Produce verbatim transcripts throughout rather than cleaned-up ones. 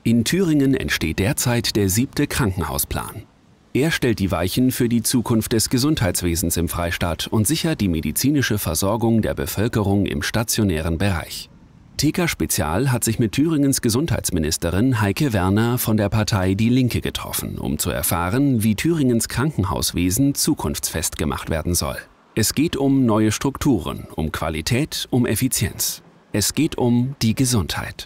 In Thüringen entsteht derzeit der siebte Krankenhausplan. Er stellt die Weichen für die Zukunft des Gesundheitswesens im Freistaat und sichert die medizinische Versorgung der Bevölkerung im stationären Bereich. T K Spezial hat sich mit Thüringens Gesundheitsministerin Heike Werner von der Partei Die Linke getroffen, um zu erfahren, wie Thüringens Krankenhauswesen zukunftsfest gemacht werden soll. Es geht um neue Strukturen, um Qualität, um Effizienz. Es geht um die Gesundheit.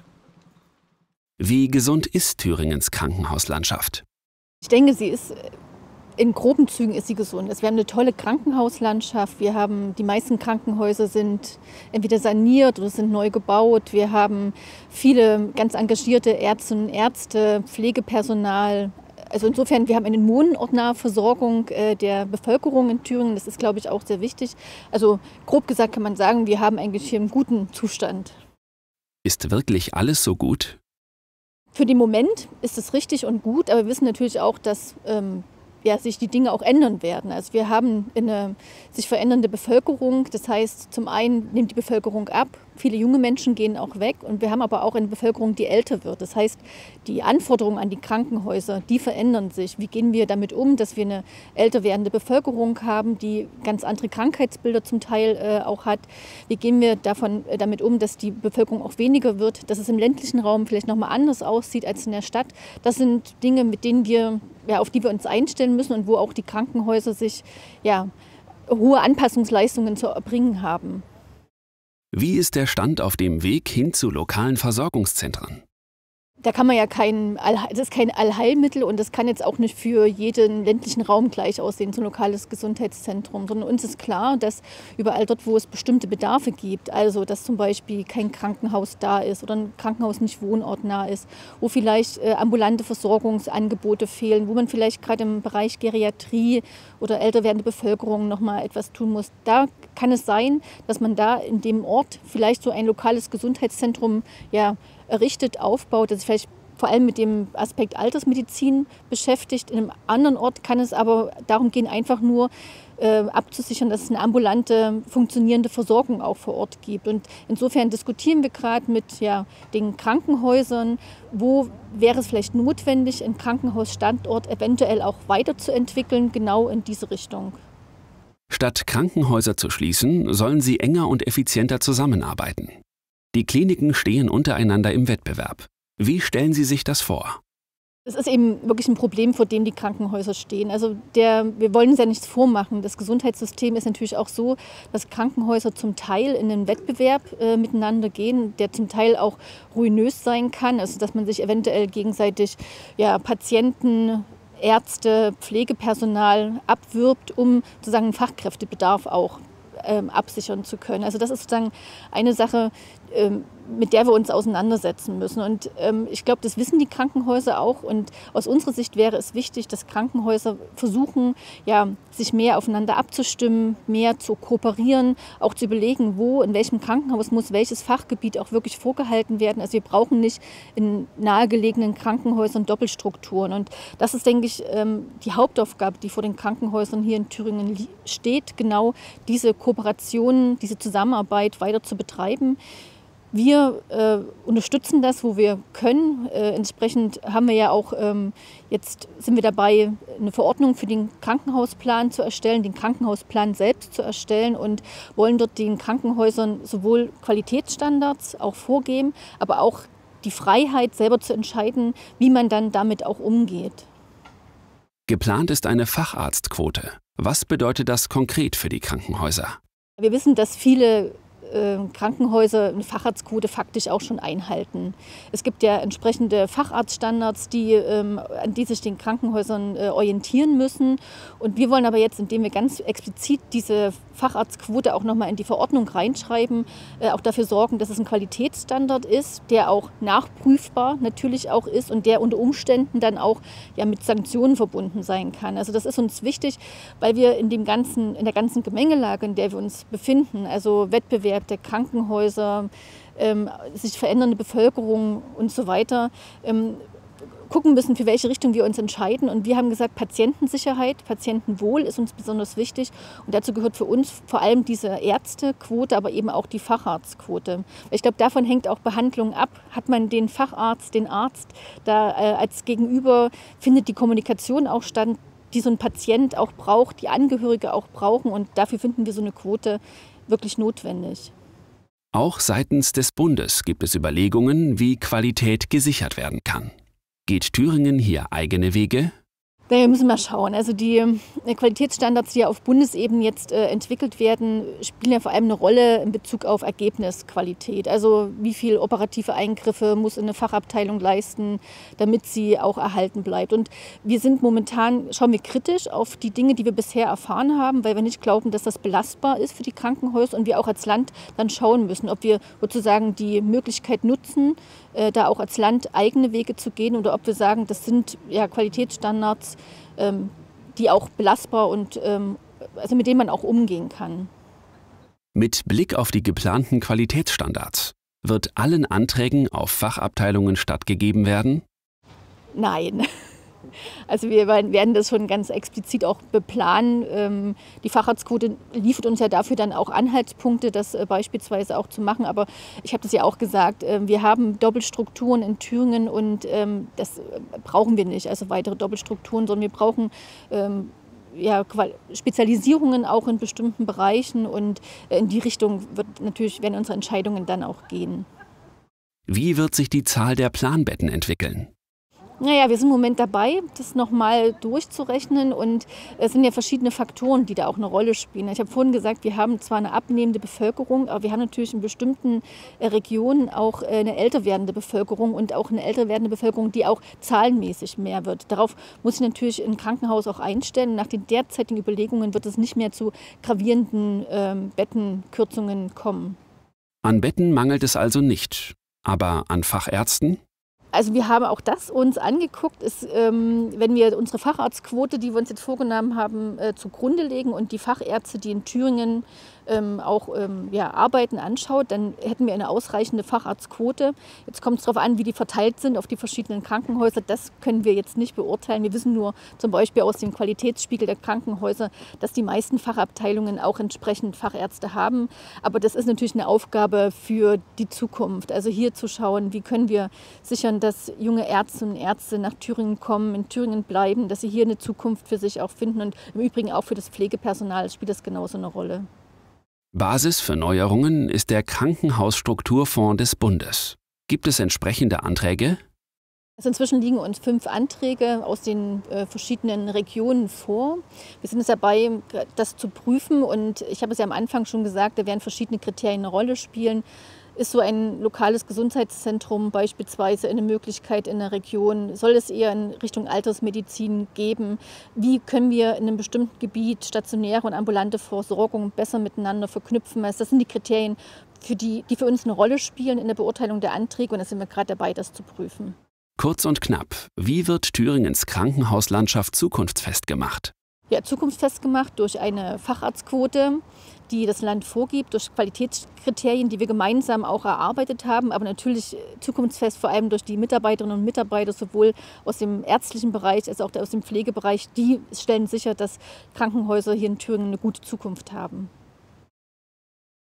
Wie gesund ist Thüringens Krankenhauslandschaft? Ich denke, sie ist in groben Zügen ist sie gesund. Wir haben eine tolle Krankenhauslandschaft. Wir haben, die meisten Krankenhäuser sind entweder saniert oder sind neu gebaut. Wir haben viele ganz engagierte Ärztinnen und Ärzte, Pflegepersonal. Also insofern, wir haben eine wohnortnahe Versorgung der Bevölkerung in Thüringen. Das ist, glaube ich, auch sehr wichtig. Also grob gesagt kann man sagen, wir haben eigentlich hier einen guten Zustand. Ist wirklich alles so gut? Für den Moment ist es richtig und gut, aber wir wissen natürlich auch, dass ähm, ja, sich die Dinge auch ändern werden. Also wir haben eine sich verändernde Bevölkerung. Das heißt, zum einen nimmt die Bevölkerung ab, viele junge Menschen gehen auch weg und wir haben aber auch eine Bevölkerung, die älter wird. Das heißt, die Anforderungen an die Krankenhäuser, die verändern sich. Wie gehen wir damit um, dass wir eine älter werdende Bevölkerung haben, die ganz andere Krankheitsbilder zum Teil äh, auch hat? Wie gehen wir davon, äh, damit um, dass die Bevölkerung auch weniger wird, dass es im ländlichen Raum vielleicht nochmal anders aussieht als in der Stadt? Das sind Dinge, mit denen wir, ja, auf die wir uns einstellen müssen und wo auch die Krankenhäuser sich ja, hohe Anpassungsleistungen zu erbringen haben. Wie ist der Stand auf dem Weg hin zu lokalen Versorgungszentren? Da kann man ja kein, das ist kein Allheilmittel und das kann jetzt auch nicht für jeden ländlichen Raum gleich aussehen, so ein lokales Gesundheitszentrum. Sondern uns ist klar, dass überall dort, wo es bestimmte Bedarfe gibt, also dass zum Beispiel kein Krankenhaus da ist oder ein Krankenhaus nicht wohnortnah ist, wo vielleicht äh, ambulante Versorgungsangebote fehlen, wo man vielleicht gerade im Bereich Geriatrie oder älter werdende Bevölkerung noch mal etwas tun muss. Da kann es sein, dass man da in dem Ort vielleicht so ein lokales Gesundheitszentrum ja, errichtet, aufbaut, das sich vielleicht vor allem mit dem Aspekt Altersmedizin beschäftigt. In einem anderen Ort kann es aber darum gehen, einfach nur äh, abzusichern, dass es eine ambulante, funktionierende Versorgung auch vor Ort gibt. Und insofern diskutieren wir gerade mit ja, den Krankenhäusern, wo wäre es vielleicht notwendig, einen Krankenhausstandort eventuell auch weiterzuentwickeln, genau in diese Richtung. Statt Krankenhäuser zu schließen, sollen sie enger und effizienter zusammenarbeiten. Die Kliniken stehen untereinander im Wettbewerb. Wie stellen Sie sich das vor? Es ist eben wirklich ein Problem, vor dem die Krankenhäuser stehen. Also der, wir wollen uns ja nichts vormachen. Das Gesundheitssystem ist natürlich auch so, dass Krankenhäuser zum Teil in einen Wettbewerb äh, miteinander gehen, der zum Teil auch ruinös sein kann. Also dass man sich eventuell gegenseitig ja, Patienten, Ärzte, Pflegepersonal abwirbt, um sozusagen Fachkräftebedarf auch ähm, absichern zu können. Also das ist sozusagen eine Sache, ähm, mit der wir uns auseinandersetzen müssen. Und ähm, ich glaube, das wissen die Krankenhäuser auch. Und aus unserer Sicht wäre es wichtig, dass Krankenhäuser versuchen, ja, sich mehr aufeinander abzustimmen, mehr zu kooperieren, auch zu überlegen, wo, in welchem Krankenhaus muss welches Fachgebiet auch wirklich vorgehalten werden. Also wir brauchen nicht in nahegelegenen Krankenhäusern Doppelstrukturen. Und das ist, denke ich, ähm, die Hauptaufgabe, die vor den Krankenhäusern hier in Thüringen steht, genau diese Kooperation, diese Zusammenarbeit weiter zu betreiben. Wir äh, unterstützen das, wo wir können. Äh, entsprechend haben wir ja auch, ähm, jetzt sind wir dabei, eine Verordnung für den Krankenhausplan zu erstellen, den Krankenhausplan selbst zu erstellen und wollen dort den Krankenhäusern sowohl Qualitätsstandards auch vorgeben, aber auch die Freiheit, selber zu entscheiden, wie man dann damit auch umgeht. Geplant ist eine Facharztquote. Was bedeutet das konkret für die Krankenhäuser? Wir wissen, dass viele Krankenhäuser eine Facharztquote faktisch auch schon einhalten. Es gibt ja entsprechende Facharztstandards, die, ähm, an die sich den Krankenhäusern äh, orientieren müssen. Und wir wollen aber jetzt, indem wir ganz explizit diese Facharztquote auch nochmal in die Verordnung reinschreiben, äh, auch dafür sorgen, dass es ein Qualitätsstandard ist, der auch nachprüfbar natürlich auch ist und der unter Umständen dann auch ja, mit Sanktionen verbunden sein kann. Also das ist uns wichtig, weil wir in, dem ganzen, in der ganzen Gemengelage, in der wir uns befinden, also Wettbewerb der Krankenhäuser, ähm, sich verändernde Bevölkerung und so weiter, ähm, gucken müssen, für welche Richtung wir uns entscheiden. Und wir haben gesagt, Patientensicherheit, Patientenwohl ist uns besonders wichtig. Und dazu gehört für uns vor allem diese Ärztequote, aber eben auch die Facharztquote. Ich glaube, davon hängt auch Behandlung ab. Hat man den Facharzt, den Arzt da äh, als Gegenüber, findet die Kommunikation auch statt, die so ein Patient auch braucht, die Angehörige auch brauchen. Und dafür finden wir so eine Quote wirklich notwendig. Auch seitens des Bundes gibt es Überlegungen, wie Qualität gesichert werden kann. Geht Thüringen hier eigene Wege? Wir müssen mal schauen. Also die Qualitätsstandards, die ja auf Bundesebene jetzt äh, entwickelt werden, spielen ja vor allem eine Rolle in Bezug auf Ergebnisqualität. Also wie viel operative Eingriffe muss eine Fachabteilung leisten, damit sie auch erhalten bleibt. Und wir sind momentan, schauen wir kritisch auf die Dinge, die wir bisher erfahren haben, weil wir nicht glauben, dass das belastbar ist für die Krankenhäuser und wir auch als Land dann schauen müssen, ob wir sozusagen die Möglichkeit nutzen, äh, da auch als Land eigene Wege zu gehen oder ob wir sagen, das sind ja Qualitätsstandards, die auch belastbar und also mit denen man auch umgehen kann. Mit Blick auf die geplanten Qualitätsstandards, wird allen Anträgen auf Fachabteilungen stattgegeben werden? Nein. Also wir werden das schon ganz explizit auch beplanen. Die Facharztquote liefert uns ja dafür dann auch Anhaltspunkte, das beispielsweise auch zu machen. Aber ich habe das ja auch gesagt, wir haben Doppelstrukturen in Thüringen und das brauchen wir nicht, also weitere Doppelstrukturen, sondern wir brauchen ja, Spezialisierungen auch in bestimmten Bereichen und in die Richtung wird natürlich, werden unsere Entscheidungen dann auch gehen. Wie wird sich die Zahl der Planbetten entwickeln? Naja, wir sind im Moment dabei, das nochmal durchzurechnen und es sind ja verschiedene Faktoren, die da auch eine Rolle spielen. Ich habe vorhin gesagt, wir haben zwar eine abnehmende Bevölkerung, aber wir haben natürlich in bestimmten Regionen auch eine älter werdende Bevölkerung und auch eine älter werdende Bevölkerung, die auch zahlenmäßig mehr wird. Darauf muss ich natürlich ein Krankenhaus auch einstellen. Nach den derzeitigen Überlegungen wird es nicht mehr zu gravierenden ähm, Bettenkürzungen kommen. An Betten mangelt es also nicht, aber an Fachärzten? Also wir haben auch das uns angeguckt, ist, ähm, wenn wir unsere Facharztquote, die wir uns jetzt vorgenommen haben, äh, zugrunde legen und die Fachärzte, die in Thüringen ähm, auch ähm, ja, arbeiten, anschaut, dann hätten wir eine ausreichende Facharztquote. Jetzt kommt es darauf an, wie die verteilt sind auf die verschiedenen Krankenhäuser. Das können wir jetzt nicht beurteilen. Wir wissen nur zum Beispiel aus dem Qualitätsspiegel der Krankenhäuser, dass die meisten Fachabteilungen auch entsprechend Fachärzte haben. Aber das ist natürlich eine Aufgabe für die Zukunft. Also hier zu schauen, wie können wir sichern, dass junge Ärzte und Ärzte nach Thüringen kommen, in Thüringen bleiben, dass sie hier eine Zukunft für sich auch finden. Und im Übrigen auch für das Pflegepersonal spielt das genauso eine Rolle. Basis für Neuerungen ist der Krankenhausstrukturfonds des Bundes. Gibt es entsprechende Anträge? Also inzwischen liegen uns fünf Anträge aus den äh, verschiedenen Regionen vor. Wir sind jetzt dabei, das zu prüfen. Und ich habe es ja am Anfang schon gesagt, da werden verschiedene Kriterien eine Rolle spielen. Ist so ein lokales Gesundheitszentrum beispielsweise eine Möglichkeit in der Region? Soll es eher in Richtung Altersmedizin geben? Wie können wir in einem bestimmten Gebiet stationäre und ambulante Versorgung besser miteinander verknüpfen? Das sind die Kriterien, für die, die für uns eine Rolle spielen in der Beurteilung der Anträge. Und da sind wir gerade dabei, das zu prüfen. Kurz und knapp, wie wird Thüringens Krankenhauslandschaft zukunftsfest gemacht? Ja, zukunftsfest gemacht durch eine Facharztquote, die das Land vorgibt, durch Qualitätskriterien, die wir gemeinsam auch erarbeitet haben, aber natürlich zukunftsfest vor allem durch die Mitarbeiterinnen und Mitarbeiter, sowohl aus dem ärztlichen Bereich als auch aus dem Pflegebereich. Die stellen sicher, dass Krankenhäuser hier in Thüringen eine gute Zukunft haben.